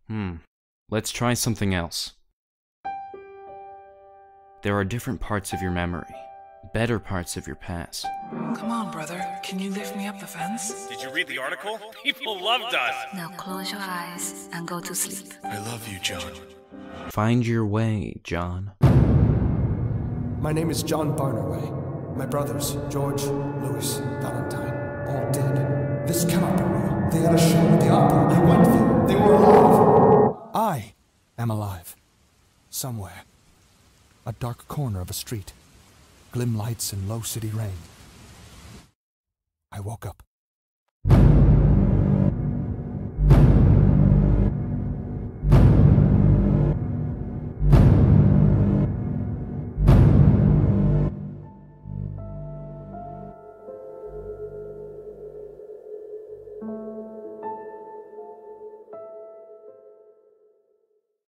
Let's try something else. There are different parts of your memory, better parts of your past. Come on, brother. Can you lift me up the fence? Did you read the article? People loved us. Now close your eyes and go to sleep. I love you, John. Find your way, John. My name is John Barnerway. My brothers, George, Louis, Valentine, all dead. This cannot be real. They had a show at the opera. I went there. They were alive. I am alive. Somewhere. A dark corner of a street. Glim lights and low city rain. I woke up.